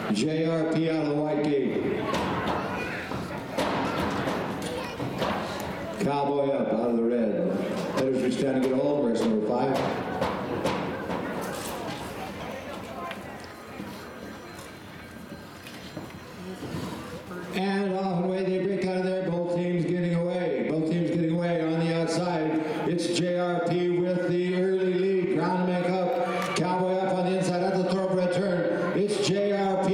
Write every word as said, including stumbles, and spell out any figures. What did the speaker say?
J R P out of the white gate. Cowboy Up out of the red. Headers reach down to get a hold of race number five. And off and away they break out of there. Both teams getting away. Both teams getting away on the outside. It's J R P with the early lead. Ground to make up. Cowboy Up on the inside at the thoroughbred turn. It's J R P.